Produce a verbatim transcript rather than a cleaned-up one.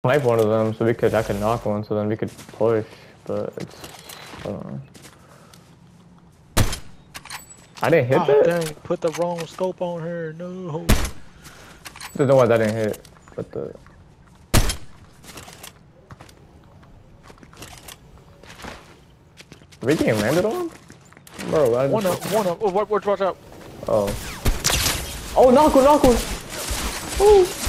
Snipe one of them so we could I could knock one so then we could push, but it's uh, I didn't hit Oh, that? dang, put the wrong scope on her. No. Don't know why that didn't hit, but the we getting landed on? Bro, I just One up, one up. Oh, watch, watch out. Oh. Oh, knock one, knock one! Ooh.